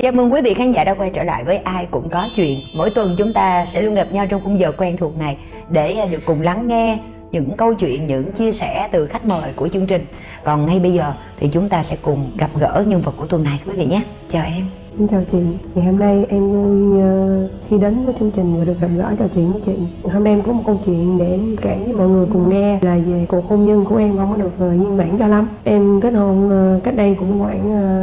Chào mừng quý vị khán giả đã quay trở lại với Ai Cũng Có Chuyện. Mỗi tuần chúng ta sẽ luôn gặp nhau trong khung giờ quen thuộc này để được cùng lắng nghe những câu chuyện, những chia sẻ từ khách mời của chương trình. Còn ngay bây giờ thì chúng ta sẽ cùng gặp gỡ nhân vật của tuần này quý vị nhé. Chào em. Xin chào chị, ngày hôm nay em vui khi đến với chương trình và được gặp gỡ trò chuyện với chị. Hôm nay em có một câu chuyện để em kể với mọi người cùng nghe là về cuộc hôn nhân của em không có được viên mãn cho lắm. Em kết hôn cách đây cũng khoảng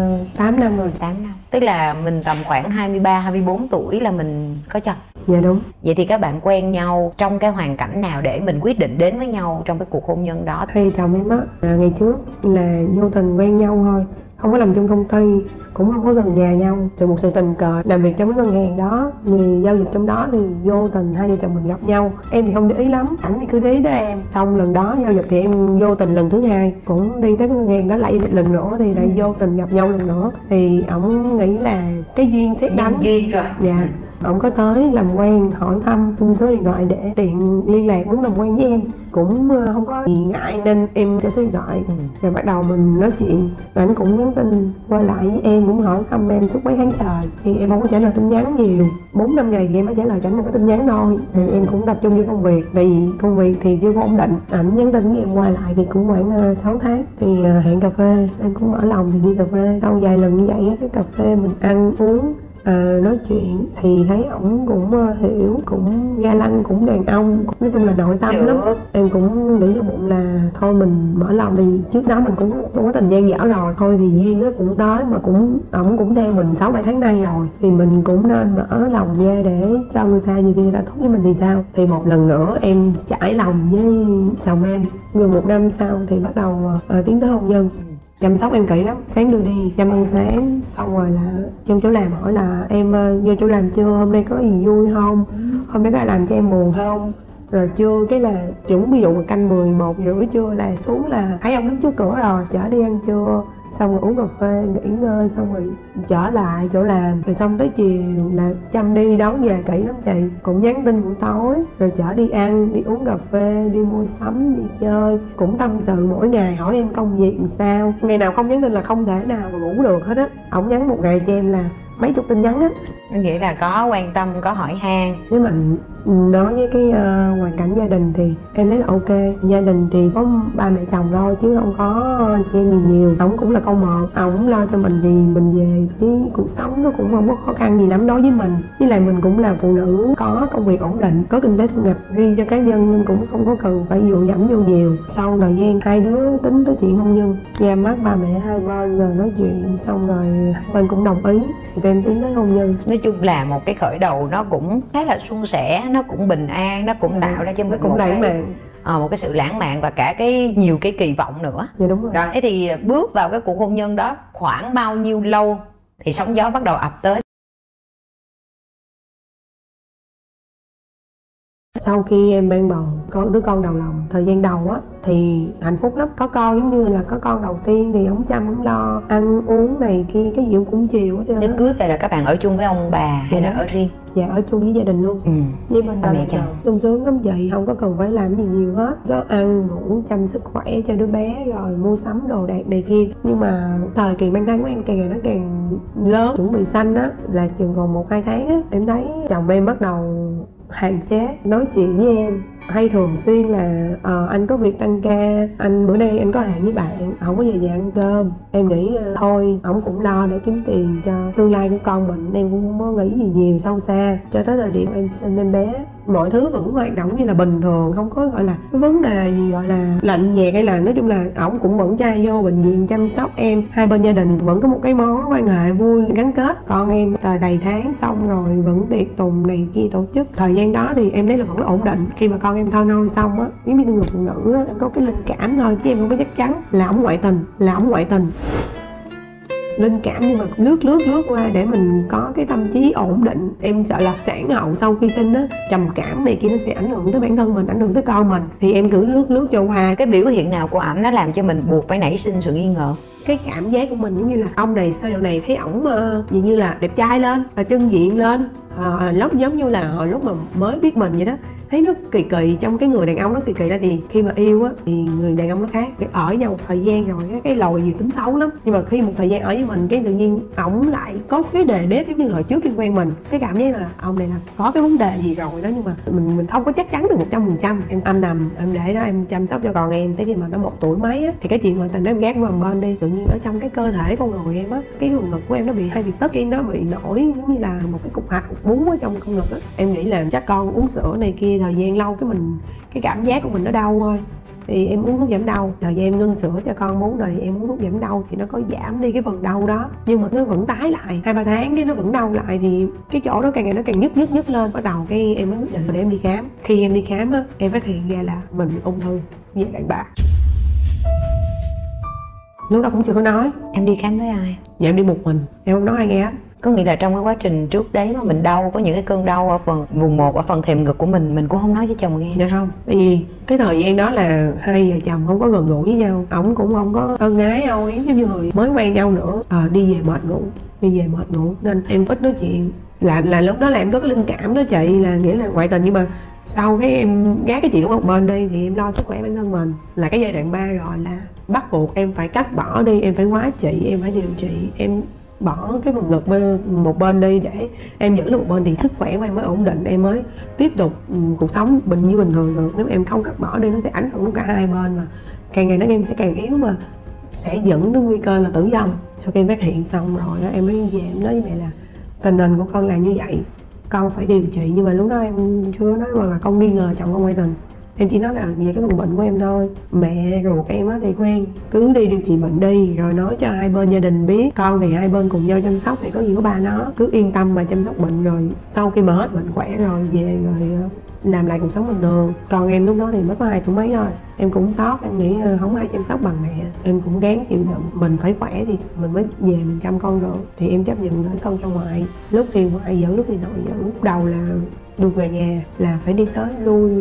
8 năm rồi. 8 năm. Tức là mình tầm khoảng 23, 24 tuổi là mình có chồng. Dạ đúng. Vậy thì các bạn quen nhau trong cái hoàn cảnh nào để mình quyết định đến với nhau trong cái cuộc hôn nhân đó? Hay chồng em á, ngày trước là vô tình quen nhau thôi, không có làm trong công ty, cũng không có gần nhà nhau. Từ một sự tình cờ làm việc trong cái ngân hàng đó, người giao dịch trong đó thì vô tình hai vợ chồng mình gặp nhau. Em thì không để ý lắm, ảnh thì cứ để ý tới em. Xong lần đó giao dịch thì em vô tình lần thứ hai cũng đi tới cái ngân hàng đó lại lần nữa thì lại vô tình gặp nhau lần nữa. Thì ổng nghĩ là cái duyên xét đánh. Duyên rồi. Dạ. Ổng có tới làm quen, hỏi thăm, xin số điện thoại để tiện liên lạc, muốn làm quen với em. Cũng không có gì ngại nên em cho số điện thoại. Rồi bắt đầu mình nói chuyện. Rồi anh cũng nhắn tin quay lại với em, cũng hỏi thăm em suốt mấy tháng trời. Thì em không có trả lời tin nhắn nhiều, 4-5 ngày thì em mới trả lời chẳng một cái tin nhắn thôi. Thì em cũng tập trung vô công việc, tại vì công việc thì chưa có ổn định. Ảnh nhắn tin với em quay lại thì cũng khoảng 6 tháng. Thì hẹn cà phê, em cũng mở lòng thì đi cà phê. Sau vài lần như vậy cái cà phê mình ăn uống, nói chuyện thì thấy ổng cũng hiểu, cũng ga lăng, cũng đàn ông, nói chung là nội tâm lắm. Em cũng nghĩ trong bụng là thôi mình mở lòng, thì trước đó mình cũng có tình gian dở rồi, thôi thì duyên nó cũng tới, mà cũng ổng cũng theo mình 6-7 tháng nay rồi thì mình cũng nên mở lòng ra để cho người ta, nhiều khi người ta tốt với mình thì sao. Thì một lần nữa em trải lòng với chồng em, gần 1 năm sau thì bắt đầu tiến tới hôn nhân. Chăm sóc em kỹ lắm, sáng đưa đi chăm ăn sáng, xong rồi là trong chỗ làm hỏi là em vô chỗ làm chưa, hôm nay có gì vui không, hôm nay có ai làm cho em buồn không. Rồi trưa cái là chuẩn ví dụ mà canh 11:30 trưa là xuống là thấy ông đứng trước cửa rồi, chở đi ăn trưa, xong rồi uống cà phê nghỉ ngơi, xong rồi trở lại chỗ làm. Rồi xong tới chiều là chăm đi đón về kỹ lắm chị, cũng nhắn tin buổi tối, rồi chở đi ăn, đi uống cà phê, đi mua sắm, đi chơi, cũng tâm sự mỗi ngày, hỏi em công việc làm sao. Ngày nào không nhắn tin là không thể nào mà ngủ được hết á. Ổng nhắn một ngày cho em là mấy chục tin nhắn á. Nghĩa là có quan tâm, có hỏi han. Nếu mà nói với cái hoàn cảnh gia đình thì em thấy là ok. Gia đình thì có ba mẹ chồng thôi chứ không có chị em gì nhiều. Ổng cũng là con một, ổng lo cho mình thì mình về, chứ cuộc sống nó cũng không có khó khăn gì lắm đối với mình. Với lại mình cũng là phụ nữ có công việc ổn định, có kinh tế thu nhập riêng cho cá nhân nên cũng không có cần phải dựa dẫm vô nhiều. Sau thời gian hai đứa tính tới chuyện hôn nhân, ra mắt ba mẹ hai bên rồi nói chuyện xong rồi hai bên cũng đồng ý thì em tiến tới hôn nhân. Nói chung là một cái khởi đầu nó cũng khá là suôn sẻ, nó cũng bình an, nó cũng tạo ra cho mình cũng lãng mạn, một cái sự lãng mạn và cả nhiều cái kỳ vọng nữa. Dạ đúng rồi. Thế thì bước vào cái cuộc hôn nhân đó khoảng bao nhiêu lâu thì sóng gió bắt đầu ập tới? Sau khi em mang bầu, có đứa con đầu lòng, thời gian đầu á thì hạnh phúc lắm. Có con giống như là có con đầu tiên thì ổng chăm, ổng lo ăn uống này kia, cái gì cũng chiều hết trơn. Đến cưới về là các bạn ở chung với ông bà hay là ở riêng? Dạ ở chung với gia đình luôn. Với bên ba mẹ chồng sung sướng lắm chị, không có cần phải làm gì nhiều hết, có ăn ngủ, chăm sức khỏe cho đứa bé, rồi mua sắm đồ đạc này kia. Nhưng mà thời kỳ mang thai của em càng ngày nó càng lớn, chuẩn bị sanh á, là chừng còn 1-2 tháng á, em thấy chồng em bắt đầu hạn chế nói chuyện với em, hay thường xuyên là anh có việc tăng ca, anh bữa nay anh có hẹn với bạn, không có về nhà ăn cơm. Em nghĩ thôi, ổng cũng lo để kiếm tiền cho tương lai của con mình, em cũng không có nghĩ gì nhiều sâu xa. Cho tới thời điểm em sinh em bé, mọi thứ vẫn hoạt động như là bình thường, không có gọi là cái vấn đề gì gọi là lạnh nhạt, hay là nói chung là ổng cũng vẫn trai vô bệnh viện chăm sóc em. Hai bên gia đình vẫn có một cái mối quan hệ vui gắn kết. Con em đầy tháng xong rồi vẫn tiệc tùng này kia tổ chức. Thời gian đó thì em thấy là vẫn là ổn định. Khi mà con em thoi nôi xong á, giống như người phụ nữ á, em có cái linh cảm thôi chứ em không có chắc chắn là ổng ngoại tình, linh cảm, nhưng mà lướt qua để mình có cái tâm trí ổn định. Em sợ là sản hậu sau khi sinh á, trầm cảm này kia nó sẽ ảnh hưởng tới bản thân mình, ảnh hưởng tới con mình, thì em cứ lướt cho qua. Cái biểu hiện nào của ảnh nó làm cho mình buộc phải nảy sinh sự nghi ngờ? Cái cảm giác của mình giống như là ông này sao dạo này thấy ổng dường như là đẹp trai lên, là chân diện lên, lúc giống như là hồi lúc mà mới biết mình vậy đó, thấy nó kỳ kỳ trong cái người đàn ông. Nó kỳ kỳ ra thì khi mà yêu á thì người đàn ông nó khác, cái ở nhau một thời gian rồi á, cái lòi gì tính xấu lắm, nhưng mà khi một thời gian ở với mình cái tự nhiên ổng lại có cái đề nếp giống như hồi trước khi quen mình, cái cảm giác là ông này là có cái vấn đề gì rồi đó, nhưng mà mình không có chắc chắn được 100%. Em âm nằm em để đó em chăm sóc cho con em tới khi mà nó 1 tuổi mấy á, thì cái chuyện ngoại tình em gác qua một bên đi. Tự nhiên ở trong cái cơ thể con người em á, cái vùng ngực của em nó bị hay bị tức, cái nó bị nổi giống như là một cái cục hạch cục bún ở trong con ngực á. Em nghĩ là chắc con uống sữa này kia thời gian lâu cái mình cái cảm giác của mình nó đau thôi, thì em uống thuốc giảm đau. Thời gian em ngưng sữa cho con uống rồi thì em uống thuốc giảm đau thì nó có giảm đi cái phần đau đó, nhưng mà nó vẫn tái lại 2-3 tháng cái nó vẫn đau lại, thì cái chỗ đó càng ngày nó càng nhức lên. Bắt đầu cái em mới quyết định để em đi khám. Khi em đi khám á, em phát hiện ra là mình bị ung thư với đàn bà. Lúc đó cũng chưa có nói. Em đi khám với ai? Dạ em đi một mình, em không nói ai nghe hết. Có nghĩa là trong cái quá trình trước đấy mà mình đau, có những cái cơn đau ở phần vùng 1 ở phần thềm ngực của mình cũng không nói với chồng nghe. Dạ không, tại vì cái thời gian đó là hai vợ chồng không có gần gũi với nhau, ổng cũng không có ân ái âu yếm giống như người mới quen nhau nữa. Đi về mệt ngủ nên em ít nói chuyện. Là lúc đó là em có cái linh cảm đó chị, là nghĩa là ngoại tình, nhưng mà sau cái em gác cái chuyện đó một bên đi thì em lo sức khỏe bản thân mình. Là cái giai đoạn 3 rồi là bắt buộc em phải cắt bỏ đi, em phải hóa trị, em phải điều trị, em bỏ cái vùng ngực một bên đi để em giữ được một bên thì sức khỏe của em mới ổn định, em mới tiếp tục cuộc sống bình thường được. Nếu em không cắt bỏ đi nó sẽ ảnh hưởng cả hai bên, mà càng ngày nó em sẽ càng yếu, mà sẽ dẫn tới nguy cơ là tử vong. Sau khi em phát hiện xong rồi đó, em mới về em nói với mẹ là tình hình của con là như vậy, con phải điều trị. Nhưng mà lúc đó em chưa nói mà là con nghi ngờ chồng con ngoại tình, em chỉ nói là về cái bệnh của em thôi. Mẹ ruột em á thì khuyên cứ đi điều trị bệnh đi, rồi nói cho hai bên gia đình biết, con thì hai bên cùng nhau chăm sóc, thì có gì có ba nó cứ yên tâm mà chăm sóc bệnh, rồi sau khi mà hết bệnh khỏe rồi về rồi làm lại cuộc sống bình thường. Còn em lúc đó thì mới có 2 tuổi mấy thôi, em cũng sót, em nghĩ không ai chăm sóc bằng mẹ, em cũng gắng chịu đựng. Mình phải khỏe thì mình mới về mình chăm con được, thì em chấp nhận gửi con cho ngoại. Lúc thì ngoại giữ, lúc thì nội giữ. Lúc đầu là được về nhà là phải đi tới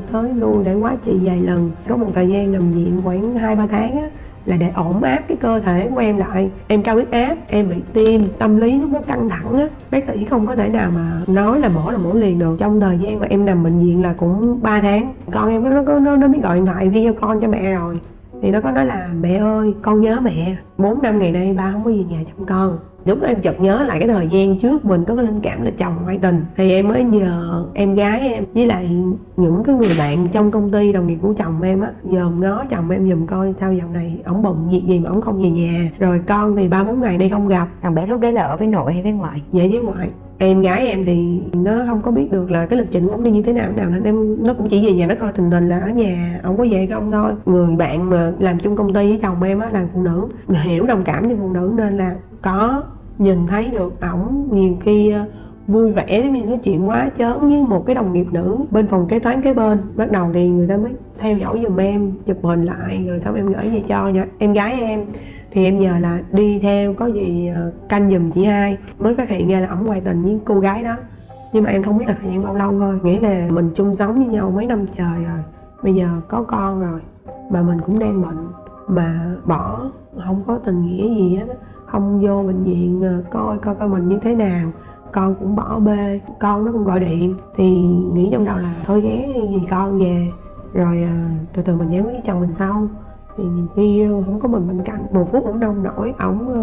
lui để hóa trị vài lần. Có một thời gian nằm viện khoảng 2-3 tháng á, là để ổn áp cái cơ thể của em lại. Em cao huyết áp, em bị tim, tâm lý lúc đó căng thẳng á, bác sĩ không có thể nào mà nói là mổ liền được. Trong thời gian mà em nằm bệnh viện là cũng 3 tháng, con em nó biết gọi điện thoại video con cho mẹ rồi, thì nó có nói là mẹ ơi con nhớ mẹ, 4-5 ngày nay ba không có về nhà chăm con. Lúc đó em chợt nhớ lại cái thời gian trước mình có cái linh cảm là chồng ngoại tình, thì em mới nhờ em gái em với lại những cái người bạn trong công ty đồng nghiệp của chồng em á, dòm ngó chồng em giùm coi sao dạo này ổng bận việc gì mà ổng không về nhà, rồi con thì 3-4 ngày nay không gặp. Thằng bé lúc đấy là ở với nội hay với ngoại? Dạ với ngoại. Em gái em thì nó không có biết được là cái lịch trình của ổng đi như thế nào nên nó cũng chỉ về nhà nó coi tình hình là ở nhà ổng có về không thôi. Người bạn mà làm chung công ty với chồng em á là phụ nữ, hiểu đồng cảm với phụ nữ, nên là có nhìn thấy được ổng nhiều khi vui vẻ giống như nói chuyện quá chớn với một cái đồng nghiệp nữ bên phòng kế toán kế bên. Bắt đầu thì người ta mới theo dõi giùm em, chụp hình lại rồi xong em gửi về cho em gái em. Thì em nhờ là đi theo có gì canh giùm chị hai, mới phát hiện ra là ổng ngoại tình với cô gái đó. Nhưng mà em không biết là thời gian bao lâu thôi, nghĩa là mình chung sống với nhau mấy năm trời rồi, bây giờ có con rồi mà mình cũng đang bệnh mà bỏ, không có tình nghĩa gì hết, không vô bệnh viện coi mình như thế nào, con cũng bỏ bê, con nó cũng gọi điện. Thì nghĩ trong đầu là thôi ghé vì con về rồi từ từ mình giải quyết với chồng mình sau. Thì nhiều khi không có mình bên cạnh, một phút cũng đâu nổi,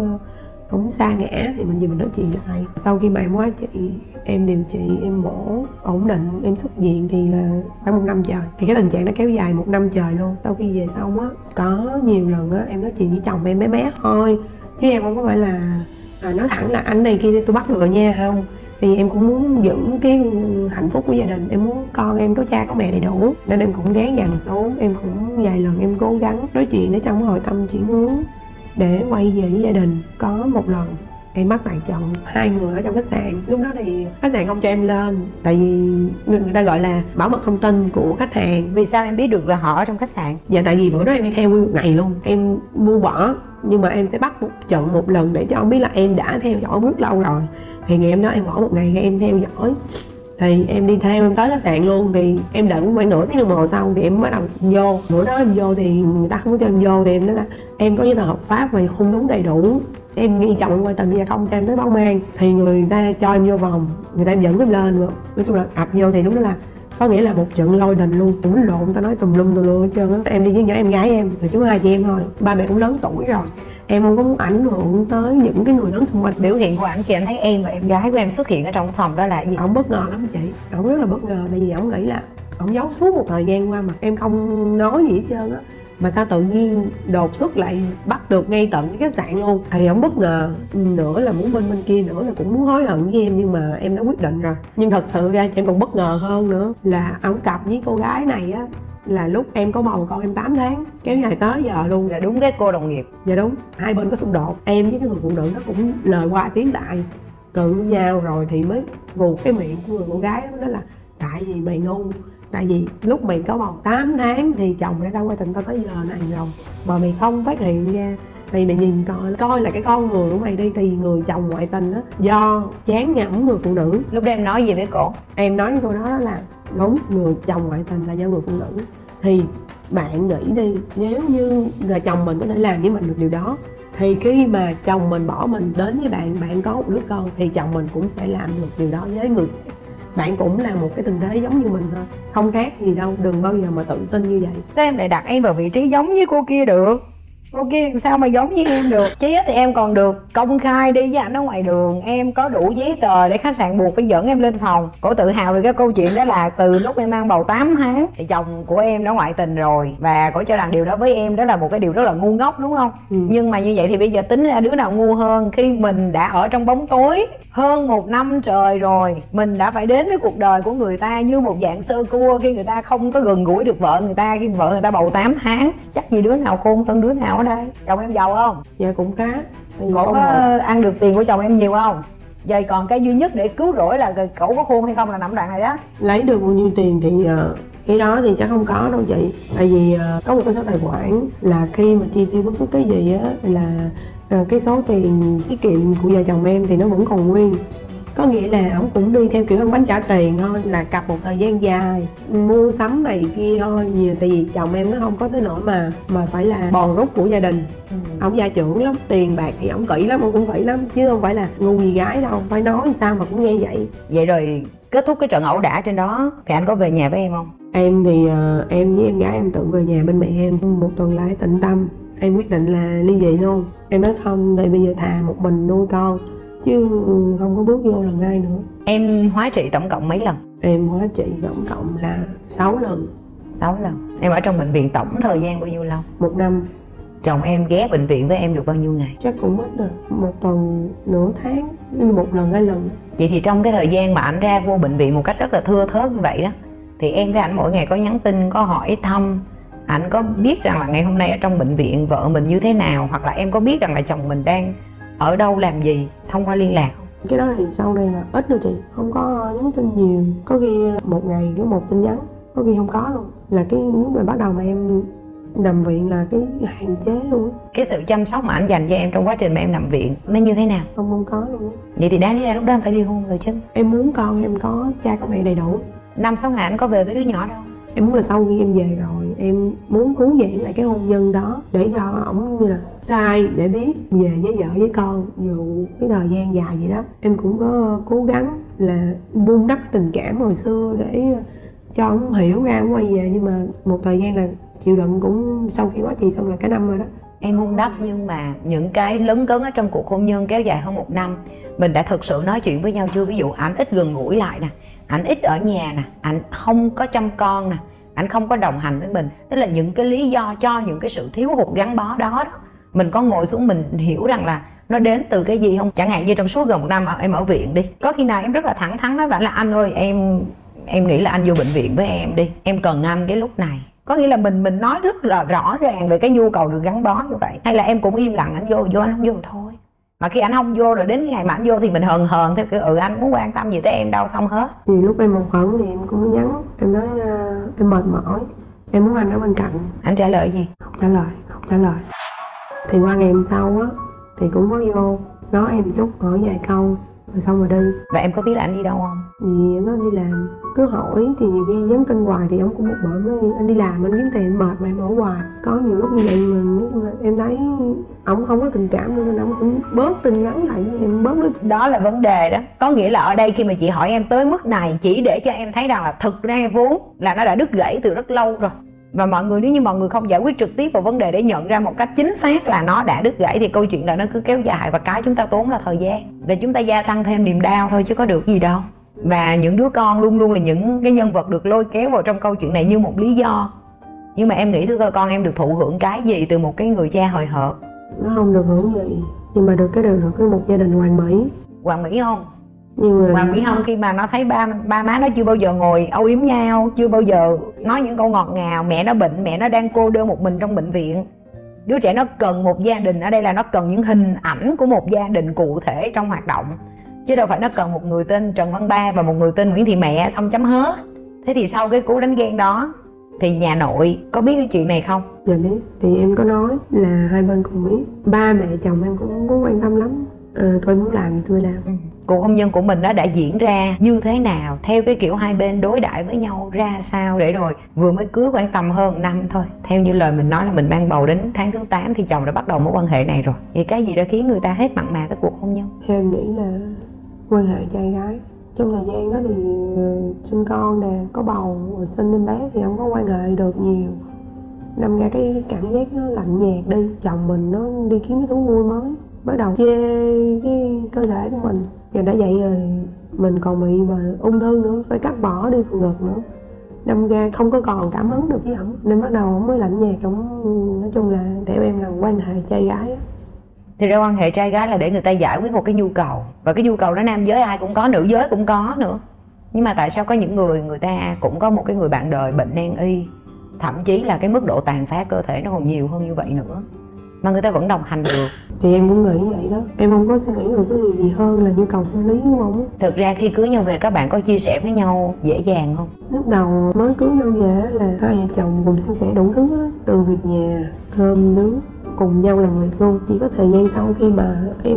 ổng sa ngã thì mình về mình nói chuyện lại. Sau khi mà em hóa trị, em điều trị, em mổ ổn định, em xuất viện thì là khoảng 1 năm trời. Thì cái tình trạng nó kéo dài 1 năm trời luôn. Sau khi về xong á, có nhiều lần á em nói chuyện với chồng em bé thôi, chứ em không có phải là nói thẳng là anh này kia tôi bắt được rồi nha, không. Thì em cũng muốn giữ cái hạnh phúc của gia đình, em muốn con em có cha có mẹ đầy đủ, nên em cũng gán dằn xuống. Em cũng vài lần em cố gắng nói chuyện để trong hội tâm chuyển hướng để quay về với gia đình. Có một lần em bắt tay chồng 2 người ở trong khách sạn. Lúc đó thì khách sạn không cho em lên, tại vì người ta gọi là bảo mật thông tin của khách hàng. Vì sao em biết được là họ ở trong khách sạn? Dạ tại vì bữa đó em đi theo nguyên một ngày luôn, em mua bỏ, nhưng mà em sẽ bắt một lần để cho ông biết là em đã theo dõi bước lâu rồi. Thì ngày em đó em bỏ 1 ngày em theo dõi, thì em đi theo em tới khách sạn luôn. Thì em đợi khoảng nửa tiếng đồng hồ sau thì em bắt đầu vô. Bữa đó em vô thì người ta không có cho em vô, thì em nói là em có giấy tờ hợp pháp và không đúng đầy đủ, em nghi chồng ngoại tình và không cho em tới báo mang. Thì người ta cho em vô vòng, người ta dẫn em lên. Nói chung là ập vô thì lúc đó là có nghĩa là một trận lôi đình luôn, cũng lộn, tao nói tùm lum hết trơn á. Em đi với nhỏ em gái em, rồi chú hai chị em thôi, ba mẹ cũng lớn tuổi rồi, em không có muốn ảnh hưởng tới những cái người lớn xung quanh. Biểu hiện của ảnh khi anh thấy em và em gái của em xuất hiện ở trong phòng đó là gì? Ổng bất ngờ lắm chị, ổng rất là bất ngờ, tại vì ổng nghĩ là ổng giấu suốt một thời gian qua mà em không nói gì hết trơn á, mà sao tự nhiên đột xuất lại bắt được ngay tận cái khách sạn luôn. Thì ổng bất ngờ, nữa là muốn bên kia, nữa là cũng muốn hối hận với em, nhưng mà em đã quyết định rồi. Nhưng thật sự ra em còn bất ngờ hơn nữa là ổng cặp với cô gái này á là lúc em có bầu con em 8 tháng, kéo dài tới giờ luôn. Là đúng cái cô đồng nghiệp. Dạ đúng, hai bên có xung đột, em với cái người phụ nữ nó cũng lời qua tiếng lại, cự nhau rồi thì mới vuột cái miệng của người con gái đó là tại vì mày ngu, tại vì lúc mày có bầu 8 tháng thì chồng đã ra ngoại tình tao tới giờ này rồi mà mày không phát hiện ra. Thì mày nhìn coi là cái con người của mày đi, thì người chồng ngoại tình á do chán ngẩm người phụ nữ. Lúc đó em nói gì với cổ? Em nói với cô đó là đúng, người chồng ngoại tình là do người phụ nữ. Thì bạn nghĩ đi, nếu như là chồng mình có thể làm với mình được điều đó, thì khi mà chồng mình bỏ mình đến với bạn, bạn có một đứa con, thì chồng mình cũng sẽ làm được điều đó với người khác. Bạn cũng là một cái tình thế giống như mình thôi, không khác gì đâu, đừng bao giờ mà tự tin như vậy. Sao em lại đặt em vào vị trí giống với cô kia được? Cô kia sao mà giống với em được? Chí thì em còn được công khai đi với ảnh ở ngoài đường, em có đủ giấy tờ để khách sạn buộc phải dẫn em lên phòng. Cổ tự hào về cái câu chuyện đó là từ lúc em mang bầu 8 tháng thì chồng của em đã ngoại tình rồi, và cổ cho rằng điều đó với em đó là một cái điều rất là ngu ngốc, đúng không? Nhưng mà như vậy thì bây giờ tính ra đứa nào ngu hơn, khi mình đã ở trong bóng tối hơn 1 năm trời rồi, mình đã phải đến với cuộc đời của người ta như một dạng sơ cua khi người ta không có gần gũi được vợ người ta, khi vợ người ta bầu 8 tháng. Chắc gì đứa nào khôn hơn đứa nào ở đây. Chồng em giàu không? Dạ cũng khá. Cổ có ăn được tiền của chồng em nhiều không? Vậy còn cái duy nhất để cứu rỗi là cổ có khôn hay không là nằm đoạn này đó. Lấy được bao nhiêu tiền thì cái đó thì chắc không có đâu chị. Tại vì có một cái số tài khoản là khi mà chi tiêu bất cứ cái gì á là cái số tiền tiết kiệm của vợ chồng em thì nó vẫn còn nguyên. Có nghĩa là ổng cũng đi theo kiểu ăn bánh trả tiền thôi, là cặp một thời gian dài, mua sắm này kia thôi. Nhiều tại vì chồng em nó không có tới nỗi mà phải là bòn rút của gia đình. Ổng gia trưởng lắm, tiền bạc thì ổng kỹ lắm, ổng cũng kỹ lắm, chứ không phải là ngu gì gái đâu, phải nói sao mà cũng nghe vậy. Vậy rồi kết thúc cái trận ẩu đả trên đó thì anh có về nhà với em không? Em thì em với em gái em tự về nhà bên mẹ em. Một tuần lại tịnh tâm, em quyết định là ly dị luôn. Em nói không, thì bây giờ thà một mình nuôi con chứ không có bước vô lần hai nữa. Em hóa trị tổng cộng mấy lần? Em hóa trị tổng cộng là 6 lần. 6 lần. Em ở trong bệnh viện tổng thời gian bao nhiêu lâu? 1 năm. Chồng em ghé bệnh viện với em được bao nhiêu ngày? Chắc cũng ít rồi, 1 tuần, nửa tháng, 1 lần 2 lần. Vậy thì trong cái thời gian mà ảnh ra vô bệnh viện một cách rất là thưa thớt như vậy đó, thì em với ảnh mỗi ngày có nhắn tin, có hỏi thăm, ảnh có biết rằng là ngày hôm nay ở trong bệnh viện vợ mình như thế nào, hoặc là em có biết rằng là chồng mình đang ở đâu làm gì thông qua liên lạc không? Cái đó thì sau đây là ít rồi chị, không có nhắn tin nhiều. Có khi một ngày có 1 tin nhắn, có khi không có luôn. Là cái lúc mà bắt đầu mà em nằm viện là cái hạn chế luôn. Cái sự chăm sóc mà ảnh dành cho em trong quá trình mà em nằm viện nó như thế nào? Không có luôn. Vậy thì đáng lý ra lúc đó em phải ly hôn rồi chứ. Em muốn con em có cha có mẹ đầy đủ. 5-6 ngày anh có về với đứa nhỏ đâu? Em muốn là sau khi em về rồi em muốn cứu vãn lại cái hôn nhân đó, để cho ổng như là sai để biết về với vợ với con. Dù cái thời gian dài vậy đó, em cũng có cố gắng là vun đắp tình cảm hồi xưa để cho ổng hiểu ra ổng quay về. Nhưng mà một thời gian là chịu đựng, cũng sau khi hóa trị xong là cả năm rồi đó. Em vun đắp, nhưng mà những cái lấn cấn ở trong cuộc hôn nhân kéo dài hơn 1 năm, mình đã thực sự nói chuyện với nhau chưa? Ví dụ ảnh ít gần gũi lại nè, ảnh ít ở nhà nè, ảnh không có chăm con nè, ảnh không có đồng hành với mình. Tức là những cái lý do cho những cái sự thiếu hụt gắn bó đó, mình có ngồi xuống mình hiểu rằng là nó đến từ cái gì không? Chẳng hạn như trong suốt gần 1 năm em ở viện đi, có khi nào em rất là thẳng thắn nói bạn là anh ơi, em nghĩ là anh vô bệnh viện với em đi, em cần anh cái lúc này. Có nghĩa là mình nói rất là rõ ràng về cái nhu cầu được gắn bó như vậy. Hay là em cũng im lặng, anh vô anh không vô thôi. Mà khi anh không vô rồi đến ngày mà anh vô thì mình hờn theo kiểu anh muốn quan tâm gì tới em đâu, xong hết. Nhiều lúc em một hận thì em cũng nhắn, em nói em mệt mỏi, em muốn anh ở bên cạnh. Anh trả lời gì? Không trả lời. Thì qua ngày hôm sau á thì cũng có vô nói em chút, hỏi vài câu, rồi xong rồi đi. Và em có biết là anh đi đâu không? Vì nó đi làm, cứ hỏi thì nhiều khi nhắn tin hoài thì ông cũng một bận với anh đi làm, anh kiếm tiền mệt mà em hỏi hoài. Có nhiều lúc như vậy mà em thấy ông không có tình cảm nữa nên ông cũng bớt tin nhắn lại với em, bớt nói. Đó là vấn đề đó. Có nghĩa là ở đây khi mà chị hỏi em tới mức này chỉ để cho em thấy rằng là thực ra vốn là nó đã đứt gãy từ rất lâu rồi. Và mọi người, nếu như mọi người không giải quyết trực tiếp vào vấn đề để nhận ra một cách chính xác là nó đã đứt gãy thì câu chuyện là nó cứ kéo dài, và cái chúng ta tốn là thời gian, và chúng ta gia tăng thêm niềm đau thôi chứ có được gì đâu. Và những đứa con luôn luôn là những cái nhân vật được lôi kéo vào trong câu chuyện này như một lý do. Nhưng mà em nghĩ thưa coi, con em được thụ hưởng cái gì từ một cái người cha hời hợt? Nó không được hưởng gì, nhưng mà được một gia đình hoàn mỹ. Hoàn mỹ không? Nhưng mà Hoàn mỹ không khi mà nó thấy ba má nó chưa bao giờ ngồi âu yếm nhau, chưa bao giờ nói những câu ngọt ngào. Mẹ nó bệnh, mẹ nó đang cô đơn một mình trong bệnh viện. Đứa trẻ nó cần một gia đình, ở đây là nó cần những hình ảnh của một gia đình cụ thể trong hoạt động, chứ đâu phải nó cần một người tên Trần Văn Ba và một người tên Nguyễn Thị Mẹ xong chấm hết. Thế thì sau cái cú đánh ghen đó thì nhà nội có biết cái chuyện này không? Dạ biết, thì em có nói là hai bên cùng biết. Ba mẹ chồng em cũng có quan tâm lắm. Tôi muốn làm thì tôi làm. Cuộc hôn nhân của mình nó đã diễn ra như thế nào, theo cái kiểu hai bên đối đãi với nhau ra sao, để rồi vừa mới cưới khoảng tầm hơn năm thôi, theo như lời mình nói là mình mang bầu đến tháng thứ 8 thì chồng đã bắt đầu mối quan hệ này rồi. Thì cái gì đã khiến người ta hết mặn mà cái cuộc hôn nhân? Theo em nghĩ là quan hệ trai gái. Trong thời gian đó thì sinh con nè, có bầu rồi sinh em bé thì không có quan hệ được nhiều, đâm ra cái cảm giác nó lạnh nhạt đi. Chồng mình nó đi kiếm cái thú vui mới, bắt đầu chê cái cơ thể của mình. Và đã vậy rồi mình còn bị mà ung thư nữa, phải cắt bỏ đi phần ngực nữa, đâm ra không có còn cảm hứng được với ổng, nên bắt đầu ổng mới lạnh nhạt. Ổng nói chung là theo em là quan hệ trai gái á. Thì ra quan hệ trai gái là để người ta giải quyết một cái nhu cầu, và cái nhu cầu đó nam giới ai cũng có, nữ giới cũng có nữa. Nhưng mà tại sao có những người ta cũng có một cái người bạn đời bệnh nan y, thậm chí là cái mức độ tàn phá cơ thể nó còn nhiều hơn như vậy nữa, mà người ta vẫn đồng hành được? Thì em cũng nghĩ vậy đó, em không có suy nghĩ được cái gì hơn là nhu cầu sinh lý của ổng. Thực ra khi cưới nhau về các bạn có chia sẻ với nhau dễ dàng không? Lúc đầu mới cưới nhau về là hai vợ chồng cùng san sẻ đủ thứ đó, từ việc nhà, cơm nước, cùng nhau làm việc luôn. Chỉ có thời gian sau khi mà em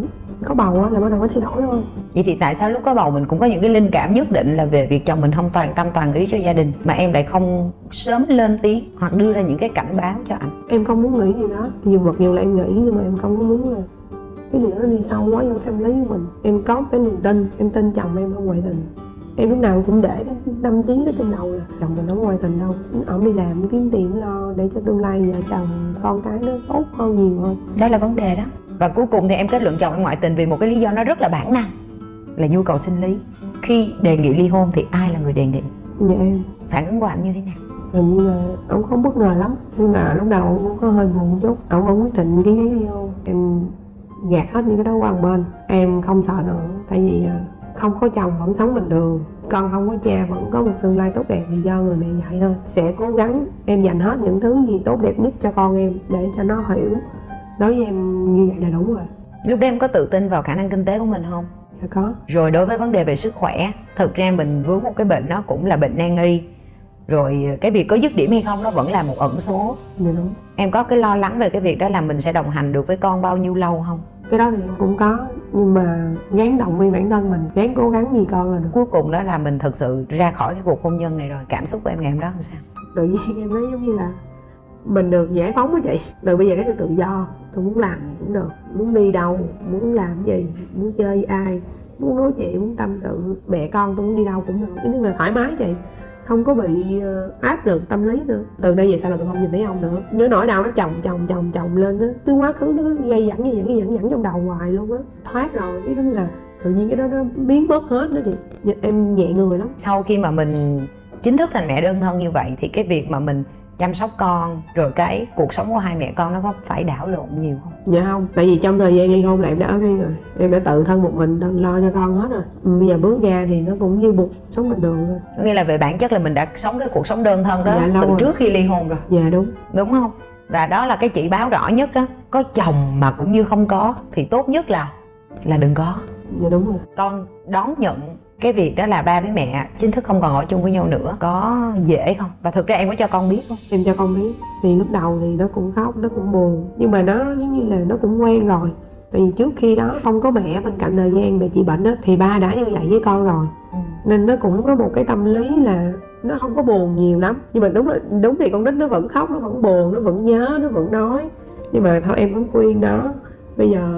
có bầu á là bắt đầu có thay đổi thôi. Vậy thì tại sao lúc có bầu mình cũng có những cái linh cảm nhất định là về việc chồng mình không toàn tâm toàn ý cho gia đình, mà em lại không sớm lên tiếng hoặc đưa ra những cái cảnh báo cho anh? Em không muốn nghĩ gì đó, dù mặc dù là em nghĩ nhưng mà em không có muốn là cái gì đó nó đi sâu quá vô tâm lý của mình. Em có cái niềm tin, em tin chồng em không ngoại tình. Em lúc nào cũng để cái tâm trí đó trong đầu là chồng mình không ngoại tình đâu, ổng đi làm kiếm tiền lo để cho tương lai vợ chồng con cái nó tốt hơn nhiều hơn. Đó là vấn đề đó. Và cuối cùng thì em kết luận chồng em ngoại tình vì một cái lý do nó rất là bản năng, là nhu cầu sinh lý. Khi đề nghị ly hôn thì ai là người đề nghị? Dạ em. Phản ứng của anh như thế nào? Hình như là ổng không bất ngờ lắm, nhưng mà lúc đầu ổng có hơi buồn một chút. Ổng vẫn quyết định ký giấy ly hôn. Em gạt hết những cái đó qua một bên, em không sợ nữa, tại vì không có chồng vẫn sống bình thường, con không có cha vẫn có một tương lai tốt đẹp thì do người mẹ dạy thôi. Sẽ cố gắng em dành hết những thứ gì tốt đẹp nhất cho con em để cho nó hiểu. Đối với em như vậy là đủ rồi. Lúc đó em có tự tin vào khả năng kinh tế của mình không? Dạ có. Rồi đối với vấn đề về sức khỏe, thực ra mình vướng một cái bệnh nó cũng là bệnh nan y, rồi cái việc có dứt điểm hay không nó vẫn là một ẩn số. Dạ đúng. Em có cái lo lắng về cái việc đó là mình sẽ đồng hành được với con bao nhiêu lâu không? Cái đó thì em cũng có, nhưng mà gắng động viên bản thân mình, gắng cố gắng vì con là được. Cuối cùng đó là mình thật sự ra khỏi cái cuộc hôn nhân này rồi. Cảm xúc của em ngày hôm đó làm sao? Tự nhiên em thấy giống như là mình được giải phóng đó chị. Từ bây giờ cái tôi tự do, tôi muốn làm gì cũng được, muốn đi đâu, muốn làm gì, muốn chơi với ai, muốn nói chuyện, muốn tâm sự mẹ con tôi muốn đi đâu cũng được. Cái như là thoải mái chị, không có bị áp lực tâm lý nữa. Từ đây về sau là tôi không nhìn thấy ông nữa. Nhớ nỗi đau nó chồng lên á, cứ quá khứ nó gây dẫn trong đầu hoài luôn á. Thoát rồi cái đó là tự nhiên cái đó nó biến mất hết đó chị. Em nhẹ người lắm. Sau khi mà mình chính thức thành mẹ đơn thân như vậy thì cái việc mà mình chăm sóc con rồi cái cuộc sống của hai mẹ con nó có phải đảo lộn nhiều không? Dạ không, tại vì trong thời gian ly hôn là em đã ở riêng rồi, em đã tự thân một mình tự lo cho con hết rồi. Bây giờ bước ra thì nó cũng như buộc sống bình thường thôi. Có nghĩa là về bản chất là mình đã sống cái cuộc sống đơn thân đó từ trước khi ly hôn rồi. Dạ đúng. Đúng không? Và đó là cái chỉ báo rõ nhất đó. Có chồng mà cũng như không có thì tốt nhất là đừng có. Dạ đúng rồi. Con đón nhận cái việc đó là ba với mẹ chính thức không còn ở chung với nhau nữa có dễ không? Và thực ra em có cho con biết không? Em cho con biết. Thì lúc đầu thì nó cũng khóc, nó cũng buồn, nhưng mà nó giống như là nó cũng quen rồi. Tại vì trước khi đó không có mẹ bên cạnh thời gian mẹ chị bệnh á, thì ba đã như vậy với con rồi. Nên nó cũng có một cái tâm lý là nó không có buồn nhiều lắm. Nhưng mà đúng thì con nít nó vẫn khóc, nó vẫn buồn, nó vẫn nhớ, nó vẫn nói. Nhưng mà thôi em cũng khuyên nó, bây giờ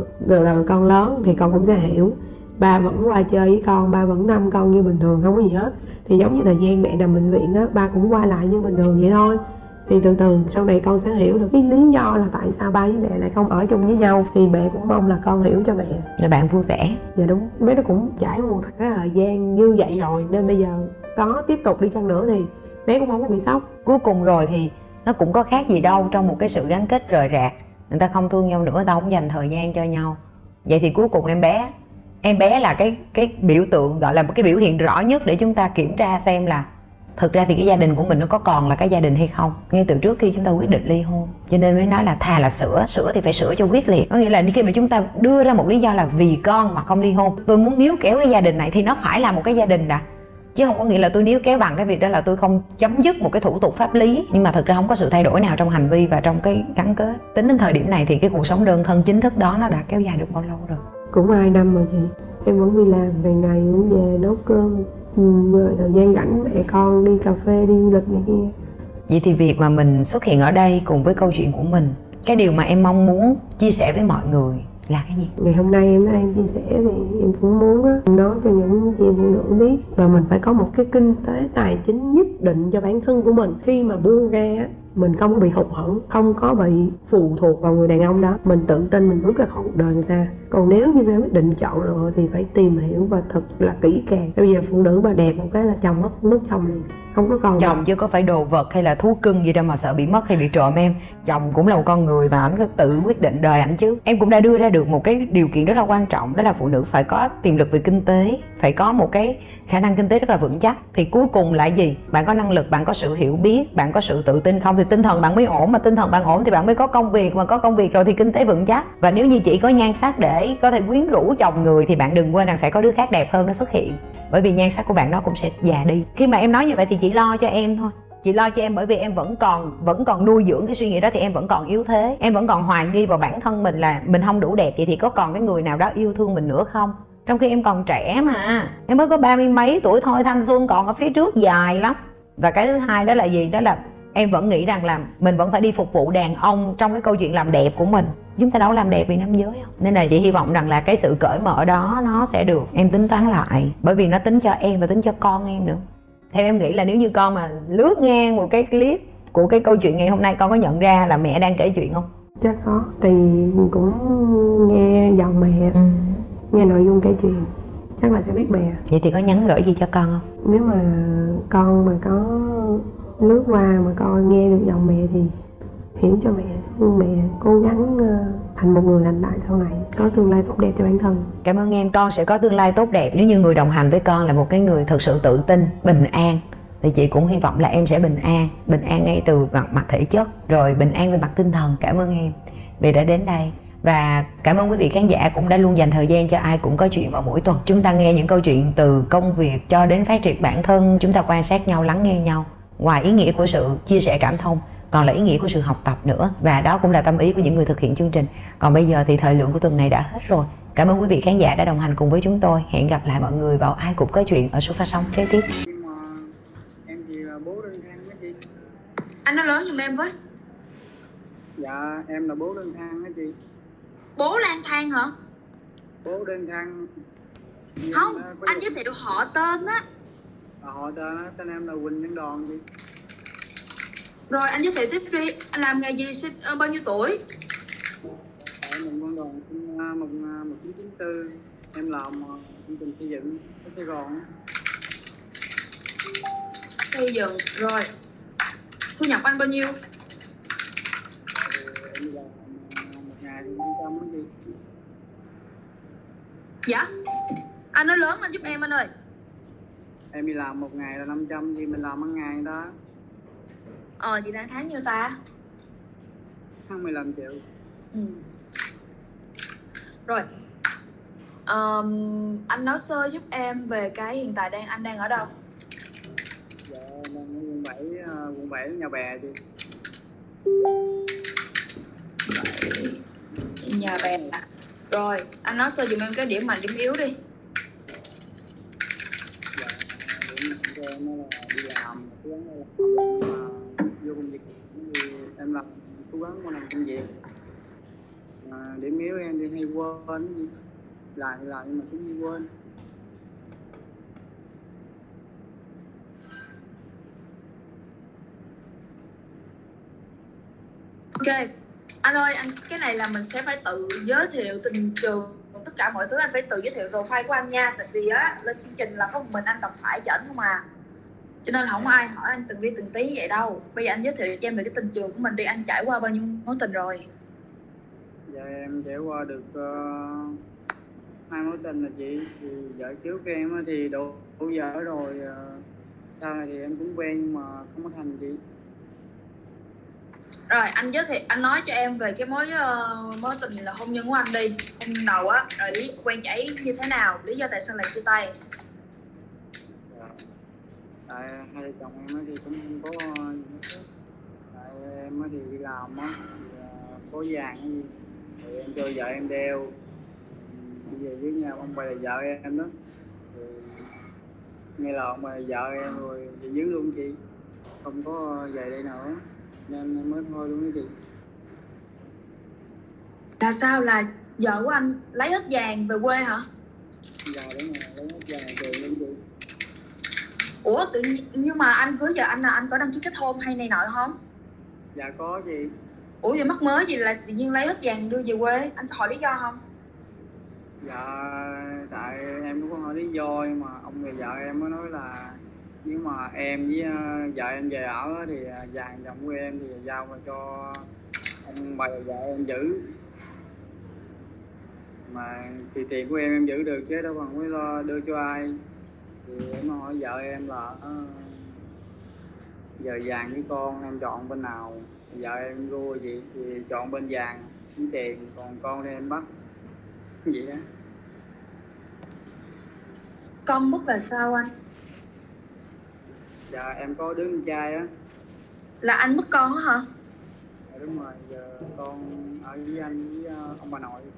từ con lớn thì con cũng sẽ hiểu. Ba vẫn qua chơi với con, ba vẫn thăm con như bình thường, không có gì hết. Thì giống như thời gian mẹ nằm bệnh viện á, ba cũng qua lại như bình thường vậy thôi. Thì từ từ sau này con sẽ hiểu được cái lý do là tại sao ba với mẹ lại không ở chung với nhau. Thì mẹ cũng mong là con hiểu cho mẹ. Là bạn vui vẻ. Dạ đúng, mấy nó cũng trải qua một thời gian như vậy rồi, nên bây giờ có tiếp tục đi chăng nữa thì bé cũng không có bị sốc. Cuối cùng rồi thì nó cũng có khác gì đâu, trong một cái sự gắn kết rời rạc, người ta không thương nhau nữa, người ta không dành thời gian cho nhau. Vậy thì cuối cùng em bé là cái biểu tượng, gọi là một cái biểu hiện rõ nhất để chúng ta kiểm tra xem là thực ra thì cái gia đình của mình nó có còn là cái gia đình hay không, ngay từ trước khi chúng ta quyết định ly hôn. Cho nên mới nói là thà là sửa thì phải sửa cho quyết liệt. Có nghĩa là khi mà chúng ta đưa ra một lý do là vì con mà không ly hôn, tôi muốn níu kéo cái gia đình này thì nó phải là một cái gia đình đã, chứ không có nghĩa là tôi níu kéo bằng cái việc đó là tôi không chấm dứt một cái thủ tục pháp lý, nhưng mà thực ra không có sự thay đổi nào trong hành vi và trong cái gắn kết. Tính đến thời điểm này thì cái cuộc sống đơn thân chính thức đó nó đã kéo dài được bao lâu rồi? Cũng 2 năm rồi chị. Em vẫn đi làm, ngày ngày cũng về nấu cơm, rồi thời gian rảnh mẹ con đi cà phê, đi du lịch này kia. Vậy thì việc mà mình xuất hiện ở đây cùng với câu chuyện của mình, cái điều mà em mong muốn chia sẻ với mọi người là cái gì? Ngày hôm nay em nói em chia sẻ thì em cũng muốn nói cho những chị phụ nữ biết và mình phải có một cái kinh tế tài chính nhất định cho bản thân của mình. Khi mà buông ra mình không bị hụt hẫng, không có bị phụ thuộc vào người đàn ông đó, mình tự tin mình bước ra khỏi cuộc đời người ta. Còn nếu như em quyết định chọn rồi thì phải tìm hiểu và thật là kỹ càng. Bây giờ phụ nữ mà đẹp một cái là chồng mất nước chồng liền, không có còn chồng chứ có phải đồ vật hay là thú cưng gì đâu mà sợ bị mất hay bị trộm em. Chồng cũng là một con người và ảnh có tự quyết định đời ảnh chứ. Em cũng đã đưa ra được một cái điều kiện rất là quan trọng, đó là phụ nữ phải có tiềm lực về kinh tế, phải có một cái khả năng kinh tế rất là vững chắc. Thì cuối cùng là gì? Bạn có năng lực, bạn có sự hiểu biết, bạn có sự tự tin không thì tinh thần bạn mới ổn, mà tinh thần bạn ổn thì bạn mới có công việc, mà có công việc rồi thì kinh tế vững chắc. Và nếu như chỉ có nhan sắc để có thể quyến rũ chồng người thì bạn đừng quên rằng sẽ có đứa khác đẹp hơn nó xuất hiện, bởi vì nhan sắc của bạn nó cũng sẽ già đi. Khi mà em nói như vậy thì chị lo cho em thôi, chị lo cho em bởi vì em vẫn còn nuôi dưỡng cái suy nghĩ đó, thì em vẫn còn yếu thế, em vẫn còn hoài nghi vào bản thân mình là mình không đủ đẹp. Vậy thì có còn cái người nào đó yêu thương mình nữa không? Trong khi em còn trẻ mà, em mới có 30 mấy tuổi thôi, thanh xuân còn ở phía trước dài lắm. Và cái thứ hai đó là gì? Đó là em vẫn nghĩ rằng là mình vẫn phải đi phục vụ đàn ông trong cái câu chuyện làm đẹp của mình. Chúng ta đâu làm đẹp vì nam giới không? Nên là chị hy vọng rằng là cái sự cởi mở đó nó sẽ được em tính toán lại, bởi vì nó tính cho em và tính cho con em nữa. Theo em nghĩ là nếu như con mà lướt ngang một cái clip của cái câu chuyện ngày hôm nay, con có nhận ra là mẹ đang kể chuyện không? Chắc có, thì cũng nghe giọng mẹ, nghe nội dung kể chuyện, chắc là sẽ biết mẹ. Vậy thì có nhắn gửi gì cho con không? Nếu mà con mà có lướt qua mà con nghe được giọng mẹ thì hiểu cho mẹ, mẹ cố gắng thành một người thành đại sau này, có tương lai tốt đẹp cho bản thân. Cảm ơn em, con sẽ có tương lai tốt đẹp nếu như người đồng hành với con là một cái người thật sự tự tin, bình an. Thì chị cũng hy vọng là em sẽ bình an ngay từ mặt thể chất, rồi bình an về mặt tinh thần. Cảm ơn em vì đã đến đây. Và cảm ơn quý vị khán giả cũng đã luôn dành thời gian cho Ai Cũng Có Chuyện vào mỗi tuần. Chúng ta nghe những câu chuyện từ công việc cho đến phát triển bản thân, chúng ta quan sát nhau, lắng nghe nhau. Ngoài ý nghĩa của sự chia sẻ cảm thông, còn là ý nghĩa của sự học tập nữa. Và đó cũng là tâm ý của những người thực hiện chương trình. Còn bây giờ thì thời lượng của tuần này đã hết rồi. Cảm ơn quý vị khán giả đã đồng hành cùng với chúng tôi. Hẹn gặp lại mọi người vào Ai Cũng Có Chuyện ở số phát sóng kế tiếp. Em chỉ là bố đơn thân đó chị. Anh nói lớn giùm em với. Dạ em là bố đơn thân đó chị. Bố lang thang hả? Bố đơn thân. Không, anh giới thiệu họ tên á. Họ tên á, tên em là Quỳnh Nhân Đòn chị. Rồi anh giới thiệu tiếp đi. Anh làm nghề gì, bao nhiêu tuổi? Em là Nhân Đòn sinh 1994. Em làm công trình xây dựng ở Sài Gòn. Xây dựng, rồi. Thu nhập anh bao nhiêu? Em làm một ngày thì 500 đó chị. Dạ? Anh nói lớn lên giúp em anh ơi. Em đi làm một ngày là 500 thì mình làm một ngày đó. Vậy là tháng nhiêu ta? Tháng 15 triệu. Rồi. Anh nói sơ giúp em về cái hiện tại anh đang ở đâu? Dạ em đang ở quận 7 Nhà Bè chị. Nhà Bè. Rồi, anh nói sơ dùm em cái điểm mạnh, điểm yếu đi. Dạ, điểm mạnh của em nó là đi làm, cố gắng làm mà vô công việc thì em làm cố gắng mà làm công việc. Điểm yếu em thì hay quên gì, làm nhưng mà cũng đi quên. Ok, anh ơi, anh cái này là mình sẽ phải tự giới thiệu từng trường, tất cả mọi thứ anh phải tự giới thiệu profile của anh nha. Tại vì á, lên chương trình là có một mình anh đọc phải chẩn không à, cho nên là không có ai hỏi anh từng ly từng tí vậy đâu. Bây giờ anh giới thiệu cho em về cái tình trường của mình đi, anh trải qua bao nhiêu mối tình rồi? Dạ em trải qua được 2 mối tình là chị. Thì vợ trước của em thì đủ vợ rồi, sau này thì em cũng quen nhưng mà không có thành chị. Rồi anh giới thiệu, anh nói cho em về cái mối tình là hôn nhân của anh đi. Hôm đầu á, rồi lý quen chảy như thế nào, lý do tại sao lại chia tay? Dạ. Tại hai vợ chồng em thì cũng không có gì hết. Tại em thì đi làm á, có vàng cái gì thì em cho vợ em đeo. Bây giờ với nhau ông bà là vợ em đó, rồi nghe lời ông bà là vợ em rồi về dưới luôn chị, không có về đây nữa nên em mới thôi luôn đó chị. Là sao, là vợ của anh lấy hết vàng về quê hả? Dạ đúng rồi, lấy hết vàng rồi luôn chị. Ủa tự nhiên, nhưng mà anh cưới vợ anh là anh có đăng ký kết hôn hay này nọ không? Dạ có chị. Ủa vậy mắc mới gì là tự nhiên lấy hết vàng đưa về quê, anh có hỏi lý do không? Dạ tại em cũng có hỏi lý do nhưng mà ông người vợ em mới nói là nếu mà em với vợ em về ở á thì vàng chồng của em thì giao mà cho ông bà vợ em giữ, mà thì tiền của em giữ được chứ đâu còn phải lo đưa cho ai. Thì em mới hỏi vợ em là giờ vàng với con em chọn bên nào. Vợ em rua vậy thì chọn bên vàng với tiền, còn con thì em bắt vậy đó. Con mất là sao anh? Dạ em có đứa con trai á. Là anh mất con á hả? Dạ đúng rồi, giờ con ở với anh với ông bà nội.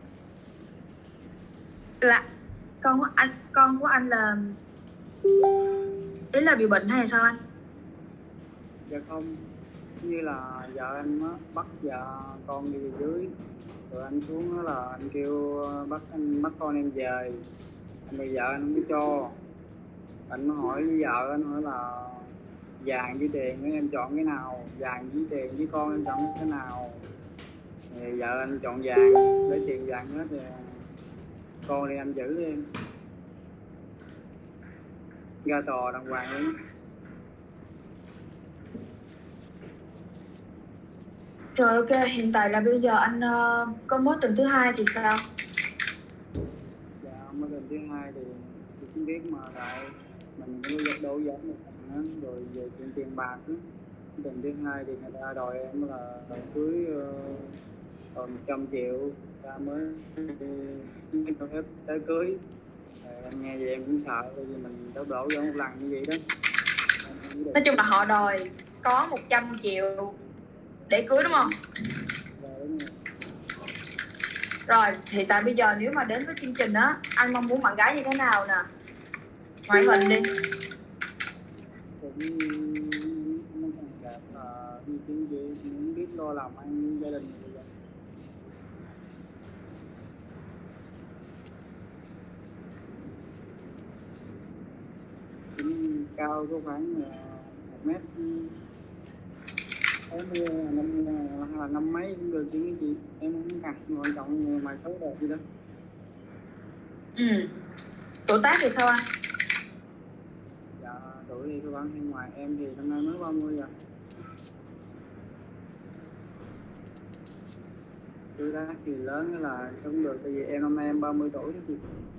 Là con của anh là ý là bị bệnh hay là sao anh? Dạ không, như là vợ anh á bắt vợ con đi về dưới, rồi anh xuống đó là anh kêu bắt con em về, anh vợ anh không có cho. Anh mới hỏi với vợ, anh hỏi là vàng với tiền em chọn cái nào, vàng với tiền với con em chọn cái nào. Thì vợ anh chọn vàng, lấy tiền vàng hết thì con thì anh giữ em ra tòa đàng hoàng luôn. Rồi ok, hiện tại là bây giờ anh có mối tình thứ hai thì sao? Dạ mối tình thứ hai thì không biết, mà tại mình cũng đổ vỡ một phần á, rồi về chuyện tiền bạc á. Mối tình thứ hai thì người ta đòi em là cưới còn 100 triệu ta mới cho phép tới cưới. Em nghe vậy em cũng sợ, bởi vì mình đổ vỡ một lần như vậy đó. Nói chung là họ đòi có 100 triệu để cưới đúng không? Dạ đúng rồi. Rồi, hiện tại bây giờ nếu mà đến với chương trình á, anh mong muốn bạn gái như thế nào nè? Ngoại hình đi. Cũng không cần đẹp là như chuyện gì cũng biết lo làm ăn gia đình vậy. Cũng cao có khoảng 1m60, là năm mấy cũng được chứ chị. Em không cần quan trọng người mà xấu đẹp gì đó. Ừ. Tuổi tác thì sao anh? Dạ tuổi thì cơ bản bên ngoài em thì năm nay mới 30 rồi. Tuổi tác thì lớn là sống được, tại vì em năm nay em 30 tuổi đó chị.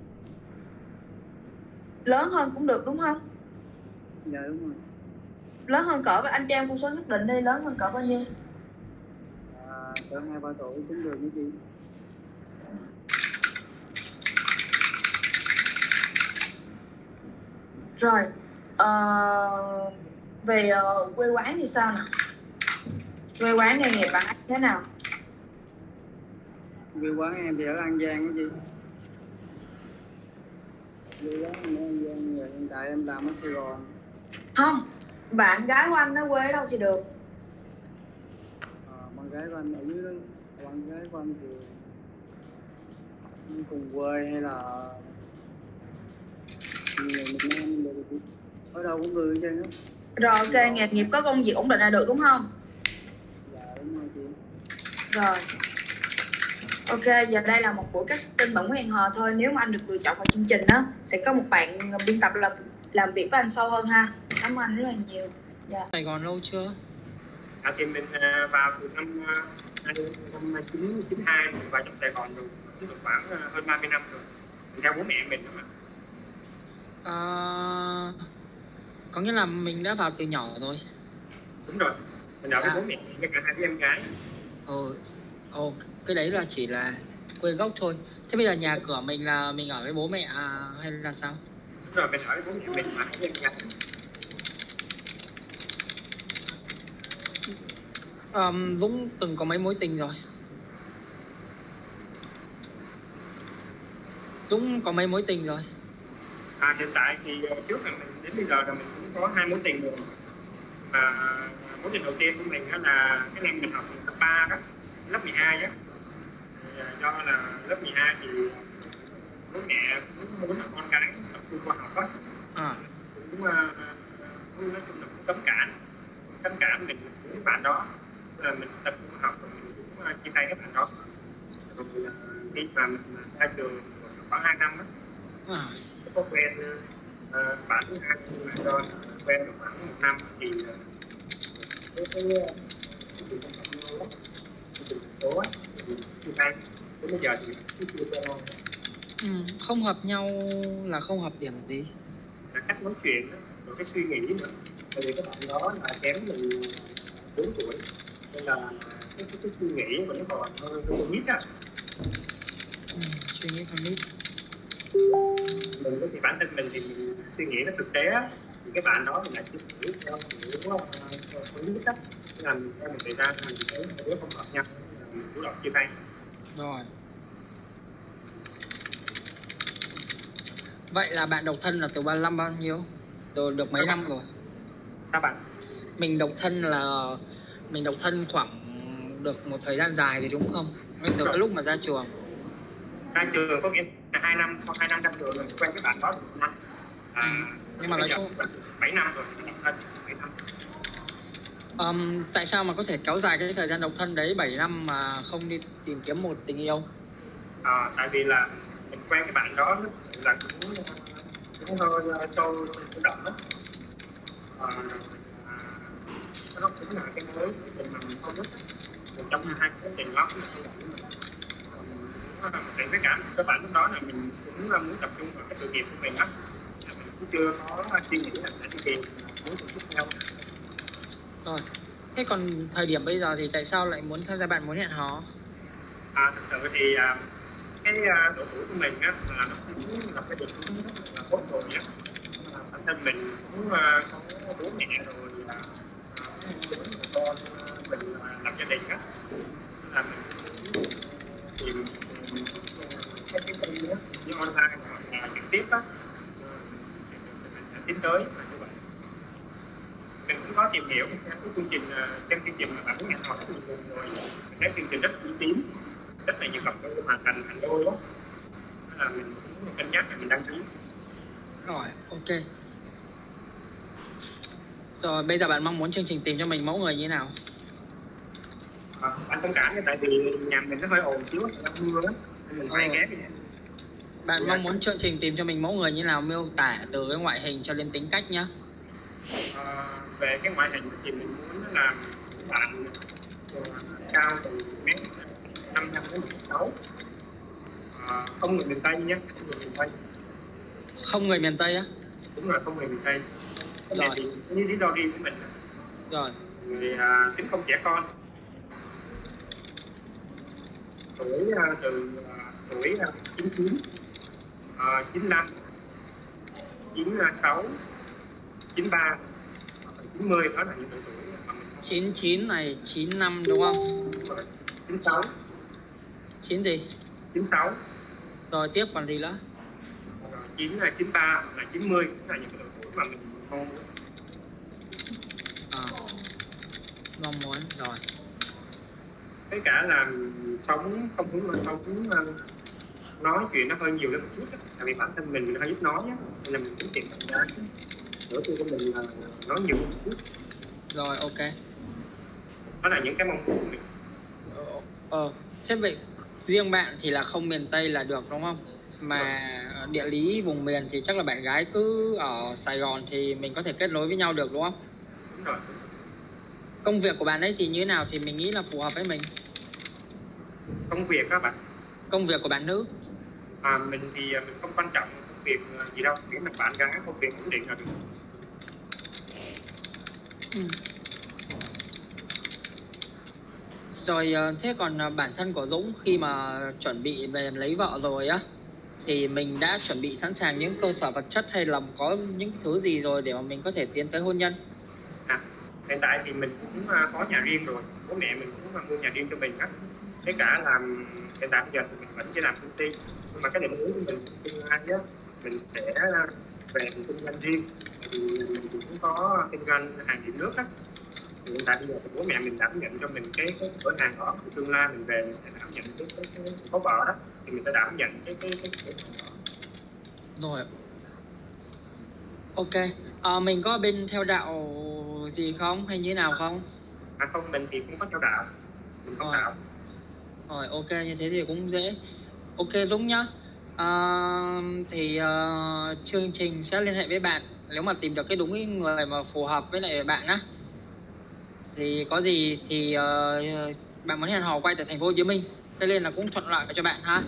Lớn hơn cũng được đúng không? Dạ đúng rồi. Lớn hơn cỡ với anh cho em con số nhất định đi, lớn hơn cỡ bao nhiêu? Cỡ 2-3 tuổi cũng được với chị. Rồi, về quê quán thì sao nè? Quê quán nghề nghiệp bạn thế nào? Quê quán em thì ở An Giang cái gì. Quê quán em ở An Giang, rồi hiện tại em làm ở Sài Gòn. Không, bạn gái của anh nó quê ở đâu thì được. Bạn gái của anh ở dưới đó. Bạn gái của anh thì cùng quê hay là người Việt Nam đều được, ở đâu cũng được chứ đó. Rồi ok, nghề nghiệp có công việc ổn định là được đúng không? Dạ đúng rồi chị. Rồi ok, giờ đây là một buổi casting bằng hẹn hò thôi. Nếu mà anh được lựa chọn vào chương trình đó, sẽ có một bạn biên tập làm việc với anh sâu hơn ha. Cảm ơn anh rất là nhiều. Dạ. Sài Gòn lâu chưa? Thì mình vào từ năm 1992 mình vào trong Sài Gòn rồi, cũng được khoảng hơn 30 năm rồi. Mình theo bố mẹ mình mà. Có nghĩa là mình đã vào từ nhỏ rồi. Đúng rồi, mình ở với bố mẹ với cả hai đứa em gái. Cái đấy là chỉ là quê gốc thôi. Thế bây giờ nhà cửa mình là mình ở với bố mẹ hay là sao? Đúng rồi, mình ở với bố mẹ mình và hai đứa em gái. Dũng từng có mấy mối tình rồi? Dũng có mấy mối tình rồi? Hiện tại thì trước là mình đến bây giờ là mình cũng có 2 mối tình rồi. Mối tình đầu tiên của mình đó là cái năm mình học cấp 3 đó, lớp 12 á. Do là lớp 12 thì bố mẹ cũng muốn là con cái tập trung vào học á. Cũng nói chung là cũng cấm cản mình với bạn đó, là mình tập trung học và mình cũng chia tay các bạn đó. Rồi khi mà mình ra trường khoảng 2 năm đó, có quen bạn thứ hai, do quen được khoảng 1 năm thì cái số chia tay. Đến bây giờ thì chưa quen. Không hợp nhau là không hợp điểm gì? Là cách nói chuyện đó, rồi cái suy nghĩ nữa. Tại vì các bạn đó là kém mình 4 tuổi, nên là cái suy nghĩ mà nó còn hơi nít á. Suy nghĩ con nít. Mình thì bản thân mình thì mình suy nghĩ nó thực tế á, thì cái bạn đó mình lại suy nghĩ theo kiểu con nít á, làm theo một thời gian mình thấy hai đứa không hợp nhau, mình chủ động chia tay. Rồi. Vậy là bạn độc thân là từ bao nhiêu? Rồi được mấy năm rồi? Sao bạn? Mình độc thân khoảng được một thời gian dài thì đúng không? Từ cái lúc mà ra trường. Ra trường có nghĩa là 2 năm, sau 2 năm ra trường mình quen cái bạn đó được 1 năm. Nhưng mà nói chung 7 năm rồi, 7 năm. Tại sao mà có thể kéo dài cái thời gian độc thân đấy 7 năm mà không đi tìm kiếm một tình yêu? Tại vì là mình quen cái bạn đó là cũng hơi sâu đậm đó. Nó cũng là cái mới tình mà mình không biết. Trong 2 cái tình đó mình sâu đậm. Tại với cả các bạn lúc đó là mình cũng muốn tập trung vào cái sự nghiệp của mình á, mình cũng chưa có suy nghĩ là sẽ đi tìm mối tình tiếp theo. Rồi, thế còn thời điểm bây giờ thì tại sao lại muốn tham gia bạn muốn hẹn hò? Thực sự thì cái độ tuổi của mình á là nó cũng là cái điểm là tốt rồi á. Bản thân mình cũng có bố mẹ rồi, con mình làm gia đình á, là mình tìm cái công việc như online hoặc là trực tiếp á, mình sẽ tiến tới là như vậy. Mình cũng có tìm hiểu xem chương trình mà bạn muốn hẹn hò rất nhiều rồi, cái chương trình rất uy tín, rất là nhiều cặp đôi hoàn thành đôi đó, là mình cũng cân nhắc là mình đăng ký. Rồi, ok. Rồi bây giờ bạn mong muốn chương trình tìm cho mình mẫu người như thế nào? Anh thông cảm, tại vì nhà mình nó hơi ồn xíu, đang mưa đó, nên mình phải ghé. Bạn mong muốn chương trình tìm cho mình mẫu người như nào, miêu tả từ cái ngoại hình cho đến tính cách nhá. Về cái ngoại hình thì mình muốn là bạn cao từ 1m55 đến 1m6, không người miền Tây nhé, không người miền Tây. Không người miền Tây á? Đúng rồi, không người miền Tây. Cái này thì như lý do riêng của mình. Rồi. Người tính không trẻ con. Tuổi từ tuổi 99, 95, 96, 93, 90, đó là những tuổi mà mình 99 này, 95 đúng không? 96, 9 gì? 96. Rồi tiếp còn gì nữa? 9 là 93 là 90 là những cái độ tuổi mà mình mong muốn. Mong muốn rồi. Với cả là sống không muốn nói chuyện nó hơi nhiều lên một chút á. Tại vì bản thân mình hơi ít nói á, nên là mình tính tìm ra nửa tuổi của mình là nói nhiều một chút. Rồi ok. Đó là những cái mong muốn của mình. Thế vậy riêng bạn thì là không miền Tây là được đúng không? Mà địa lý vùng miền thì chắc là bạn gái cứ ở Sài Gòn thì mình có thể kết nối với nhau được đúng không? Đúng rồi. Công việc của bạn ấy thì như thế nào thì mình nghĩ là phù hợp với mình. Công việc các bạn. Công việc của bạn nữ. Mình thì mình không quan trọng công việc gì đâu, miễn là bạn gái công việc ổn định là được. Rồi thế còn bản thân của Dũng khi mà chuẩn bị về lấy vợ rồi á thì mình đã chuẩn bị sẵn sàng những cơ sở vật chất hay là có những thứ gì rồi để mà mình có thể tiến tới hôn nhân? Hiện tại thì mình cũng có nhà riêng rồi, bố mẹ mình cũng mua nhà riêng cho mình á. Thế cả là hiện tại bây giờ thì mình vẫn chỉ làm công ty, nhưng mà cái định hướng của mình tương lai á, mình sẽ về kinh doanh riêng. Thì mình cũng có kinh doanh hàng điện nước á. Hiện tại bây giờ thì bố mẹ mình đảm nhận cho mình cái cửa hàng đó, thì tương lai mình về mình sẽ đảm nhận cái có vợ đó, thì mình sẽ đảm nhận cái cửa hàng đó. Rồi. Ok. Mình có bên theo đạo gì không hay như thế nào không? Không, mình thì cũng có theo đạo, mình không đạo. Rồi ok, như thế thì cũng dễ. Ok Dũng nhá. Thì chương trình sẽ liên hệ với bạn nếu mà tìm được cái đúng cái người mà phù hợp với lại bạn á. Thì có gì thì bạn muốn hẹn hò quay tại thành phố Hồ Chí Minh, thế nên là cũng thuận lợi cho bạn ha.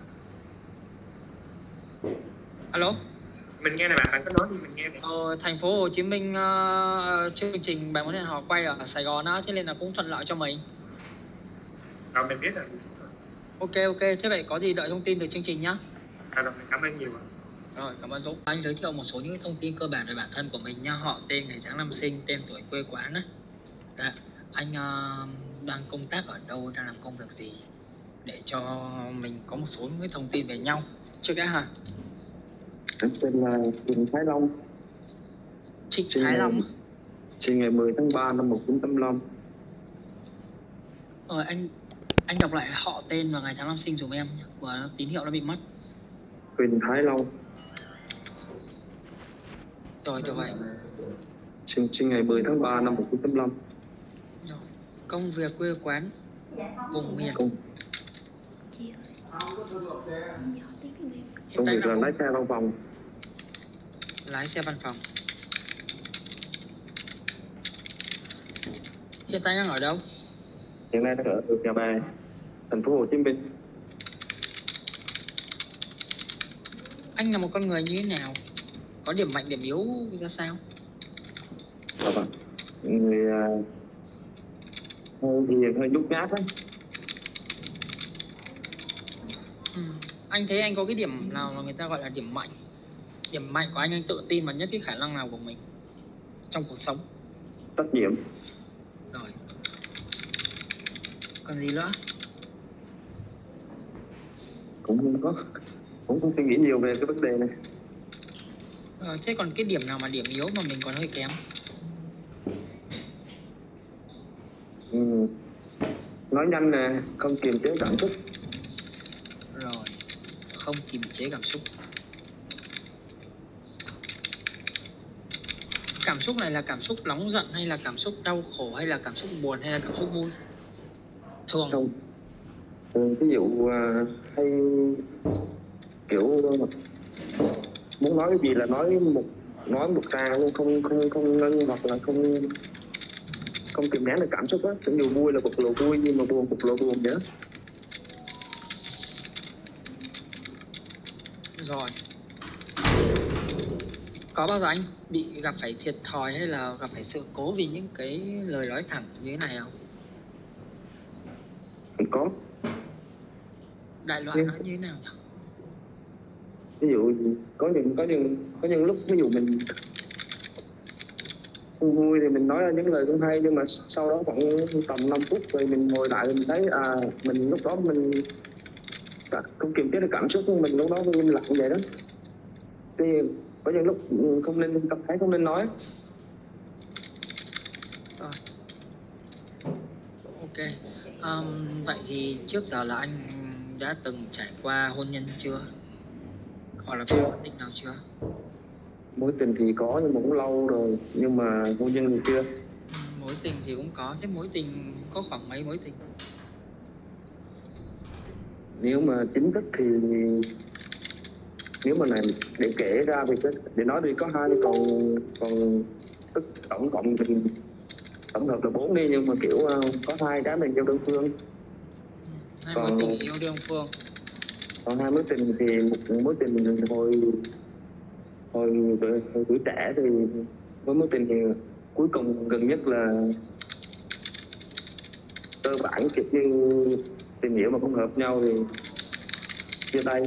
Alo. Mình nghe này bạn có nói thì mình nghe này. Thành phố Hồ Chí Minh chương trình bạn muốn hẹn hò quay ở Sài Gòn á, thế nên là cũng thuận lợi cho mình. Rồi mình biết rồi. Ok, thế vậy có gì đợi thông tin từ chương trình nhá. Rồi, mình cảm ơn nhiều ạ. Rồi, cảm ơn Dũng. Anh giới thiệu một số những thông tin cơ bản về bản thân của mình nha. Họ, tên, ngày tháng năm sinh, tên, tuổi, quê quán á. Anh đang công tác ở đâu, đang làm công việc gì, để cho mình có một số những cái thông tin về nhau trước đã hả? Em tên là Trịnh Thái Long. Trịnh Thái Long. Sinh ngày 10 tháng 3 năm 1985. Anh đọc lại họ, tên và ngày tháng năm sinh dùm em nhé. Và tín hiệu nó bị mất. Huỳnh Thái Long. Rồi, được vậy. Sinh ngày 10 tháng 3 năm 1985. Rồi. Công việc, quê quán, vùng miền. Công việc là lái xe văn phòng. Lái xe văn phòng. Hiện tại đang ở đâu? Hiện nay đang ở Nhà Bè, thành phố Hồ Chí Minh. Anh là một con người như thế nào? Có điểm mạnh, điểm yếu ra sao? Người hơi hiền, hơi nhút nhát đấy. Anh thấy anh có cái điểm nào là người ta gọi là điểm mạnh? Điểm mạnh của anh tự tin vào nhất cái khả năng nào của mình trong cuộc sống? Trách nhiệm. Rồi. Còn gì nữa? Cũng không suy nghĩ nhiều về cái vấn đề này. Thế còn cái điểm nào mà điểm yếu mà mình còn hơi kém? Nói nhanh nè, không kiềm chế cảm xúc. Rồi, không kiềm chế cảm xúc. Cảm xúc này là cảm xúc nóng giận hay là cảm xúc đau khổ hay là cảm xúc buồn hay là cảm xúc vui? Thường. Không. Ví dụ hay kiểu muốn nói cái gì là nói một tràng luôn, không ngưng, hoặc là không kìm nén được cảm xúc á. Ví dụ vui là bộc lộ vui, nhưng mà buồn bộc lộ buồn nữa. Rồi. Có bao giờ anh bị gặp phải thiệt thòi hay là gặp phải sự cố vì những cái lời nói thẳng như thế này không? Có. Đại loại nó như thế nào nhỉ? Ví dụ có những lúc ví dụ mình không vui thì mình nói ra những lời không hay, nhưng mà sau đó khoảng tầm 5 phút rồi mình ngồi lại mình thấy mình lúc đó mình không kiềm chế được cảm xúc của mình lúc đó, tôi im lặng vậy đó. Thì có những lúc không nên cảm thấy không nên nói. Ok. Vậy thì trước giờ là anh đã từng trải qua hôn nhân chưa? Hoặc là có mối tình nào chưa? Mối tình thì có nhưng mà cũng lâu rồi, nhưng mà hôn nhân thì chưa. Mối tình thì cũng có. Thế mối tình có khoảng mấy mối tình? Nếu mà chính thức thì nếu mà này để kể ra thì để nói thì có 2, còn tức tổng cộng mình tổng hợp là 4 đi, nhưng mà kiểu có 2 cái mình yêu đơn phương. 2 mối tình yêu đơn phương. Còn 2 mối tình thì một mối tình hồi tuổi trẻ, thì với mối tình thì cuối cùng gần nhất là cơ bản kiểu như tìm hiểu mà không hợp nhau thì chia tay.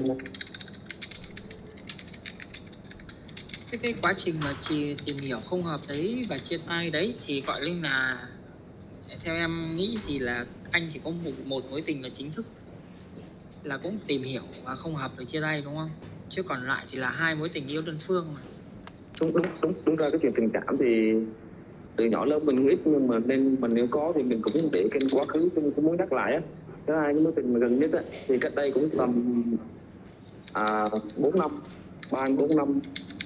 Cái quá trình mà tìm hiểu không hợp đấy và chia tay đấy thì gọi là, theo em nghĩ thì là anh chỉ có một mối tình là chính thức, là cũng tìm hiểu và không hợp rồi chia tay, đúng không? Chứ còn lại thì là 2 mối tình yêu đơn phương mà. Đúng ra cái chuyện tình cảm thì từ nhỏ lớn mình ít, nhưng mà nên mình nếu có thì mình cũng để cái quá khứ, cũng muốn nhắc lại á. Thứ 2 cái mối tình mà gần nhất á thì cách đây cũng tầm 4 năm, 3-4 năm.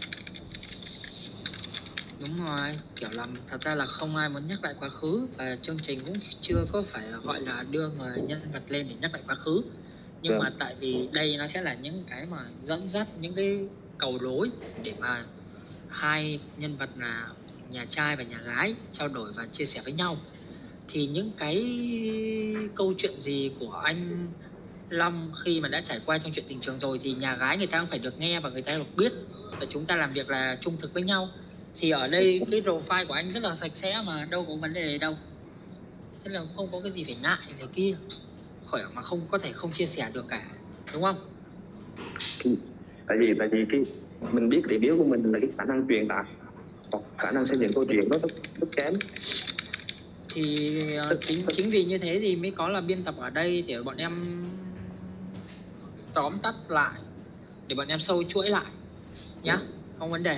Đúng rồi, kiểu là thật ra là không ai muốn nhắc lại quá khứ, và chương trình cũng chưa có phải là gọi là đưa người nhân vật lên để nhắc lại quá khứ. Nhưng mà tại vì đây nó sẽ là những cái mà dẫn dắt, những cái cầu nối để mà 2 nhân vật là nhà trai và nhà gái trao đổi và chia sẻ với nhau. Thì những cái câu chuyện gì của anh Long khi mà đã trải qua trong chuyện tình trường rồi thì nhà gái người ta cũng phải được nghe và người ta được biết, và chúng ta làm việc là trung thực với nhau. Thì ở đây cái profile của anh rất là sạch sẽ mà đâu có vấn đề gì đâu, thế là không có cái gì phải ngại này kia, khỏi mà không có thể không chia sẻ được cả, đúng không? Tại vì cái mình biết điểm yếu của mình là cái khả năng truyền đạt hoặc khả năng xây dựng câu chuyện nó rất kém. Thì chính vì như thế thì mới có là biên tập ở đây để bọn em tóm tắt lại, để bọn em sâu chuỗi lại nhá, không vấn đề.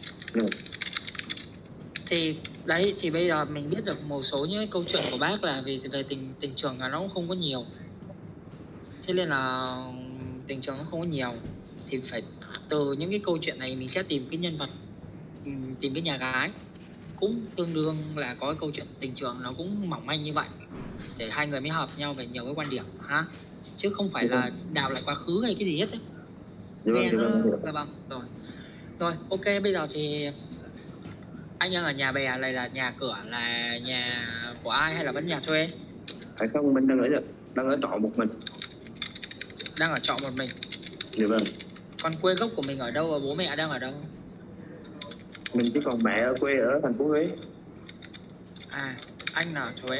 Thì đấy, thì bây giờ mình biết được một số những câu chuyện của bác là về tình trường là nó cũng không có nhiều, thế nên là tình trường nó không có nhiều, thì phải từ những cái câu chuyện này mình sẽ tìm cái nhân vật, tìm cái nhà gái cũng tương đương là có cái câu chuyện tình trường nó cũng mỏng manh như vậy, để 2 người mới hợp nhau về nhiều cái quan điểm ha, chứ không phải là đào lại quá khứ hay cái gì hết ấy. Nghe nó là bằng rồi. Ok, bây giờ thì anh đang ở nhà bè này, là nhà cửa là nhà của ai hay là vẫn nhà thuê? Phải không, mình đang ở trọ một mình. Đang ở trọ một mình. Dạ vâng. Còn quê gốc của mình ở đâu và bố mẹ đang ở đâu? Mình chỉ còn mẹ ở quê ở thành phố Huế. Anh là ở Huế.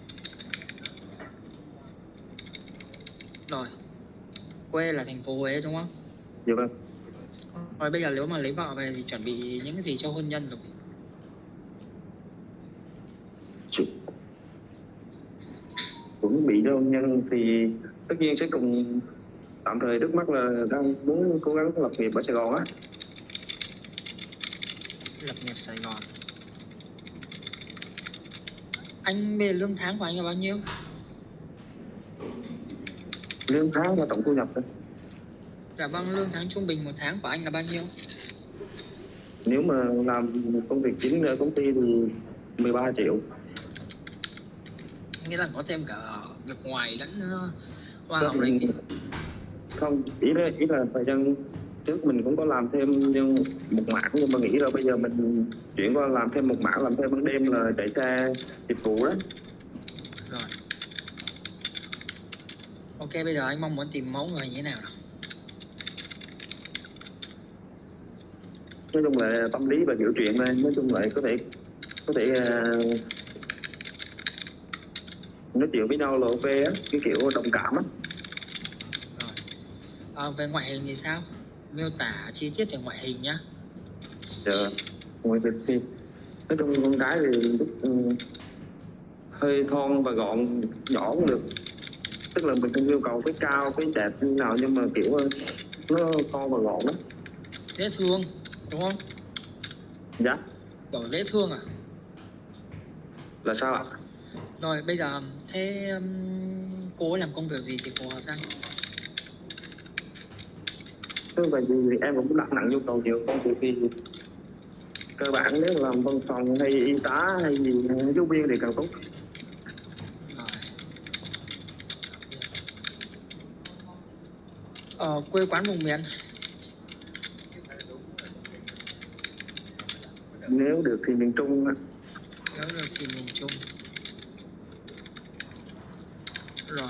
Rồi, quê là thành phố Huế đúng không? Dạ vâng. Rồi bây giờ nếu mà lấy vợ về thì chuẩn bị những cái gì cho hôn nhân rồi? Chuẩn bị cho hôn nhân thì tất nhiên sẽ cùng, tạm thời trước mắt là đang muốn cố gắng lập nghiệp ở Sài Gòn á. Lập nghiệp Sài Gòn. Anh về lương tháng của anh là bao nhiêu? Lương tháng là tổng thu nhập thôi. Dạ vâng, lương tháng trung bình một tháng của anh là bao nhiêu? Nếu mà làm công việc chính ở công ty thì 13 triệu. Nghĩa là có thêm cả việc ngoài lẫn hoa hồng này. Không, ý là thời gian trước mình cũng có làm thêm nhưng một mảng, nhưng mà nghĩ là bây giờ mình chuyển qua làm thêm một mảng, làm thêm ban đêm là chạy xe dịch vụ đó. Rồi. Ok, bây giờ anh mong muốn tìm mẫu người như thế nào nào? Nói chung là tâm lý và hiểu chuyện thôi, nói chung là có thể nói chuyện với nhau là ok á, cái kiểu đồng cảm á. Rồi. Về ngoại hình thì sao? Miêu tả chi tiết về ngoại hình nhá. Dạ, ngoại hình thì nói chung con gái thì hơi thon và gọn, nhỏ cũng được. tức là mình không yêu cầu cái cao cái đẹp như nào, nhưng mà kiểu nó to và gọn đó. Dễ thương đúng không? Dạ. Bảo dễ thương à? Là sao ạ? Rồi bây giờ thế cô làm công việc gì thì phù hợp anh? Thế vậy thì em cũng đặt nặng nhu cầu nhiều công việc thì cơ bản nếu làm văn phòng hay y tá hay gì giáo viên thì càng tốt. Quê quán vùng miền? Nếu được thì miền Trung á. Nếu được thì miền Trung. Rồi.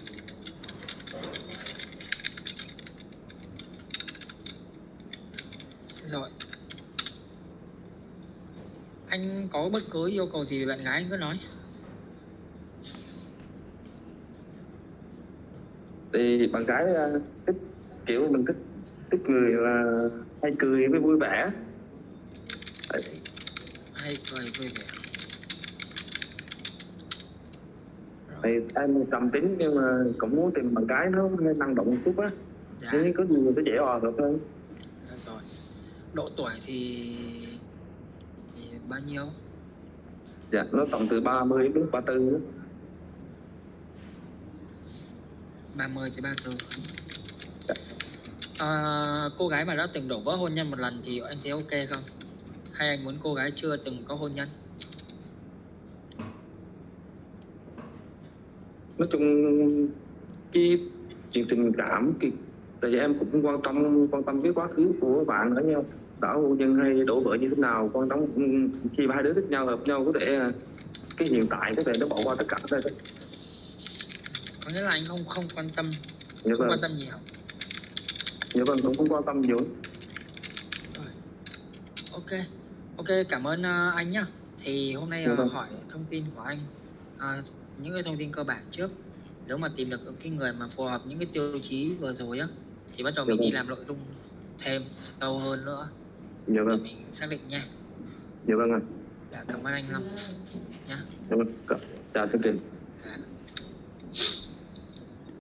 Rồi. Anh có bất cứ yêu cầu gì về bạn gái anh cứ nói. Thì bạn gái thích kiểu mình thích người là hay cười với vui vẻ. Hay cười vui vẻ. Thì em trầm tính nhưng mà cũng muốn tìm bạn gái nó năng động một chút á. Dạ. Nếu có gì mình có dễ ò được hơn. Rồi. Độ tuổi thì bao nhiêu? Dạ, nó tầm từ 30 đến 34 đó. 30 tới 34. Cô gái mà đã từng đổ vỡ hôn nhân một lần thì anh thấy ok không? Hay anh muốn cô gái chưa từng có hôn nhân? Nói chung cái chuyện tình cảm tại vì em cũng quan tâm cái quá khứ của bạn nữa nha, đã hôn nhân hay đổ vỡ như thế nào, quan tâm khi hai đứa thích nhau hợp nhau có thể cái hiện tại có thể nó bỏ qua tất cả thôi. Có nghĩa là anh không quan tâm, Dạ không vâng. quan tâm nhiều. Dạ vâng, cũng không quan tâm nhiều. Rồi. Ok, cảm ơn anh nhá. Thì hôm nay Dạ vâng. hỏi thông tin của anh, những cái thông tin cơ bản trước. Nếu mà tìm được cái người mà phù hợp những cái tiêu chí vừa rồi á thì bắt đầu Dạ mình đi vâng. làm nội dung thêm sâu hơn nữa Dạ để vâng. mình xác định nha. Dạ vâng ạ. Dạ, cảm ơn anh Long nhá. Dạ vâng. Chào chương trình. Dạ.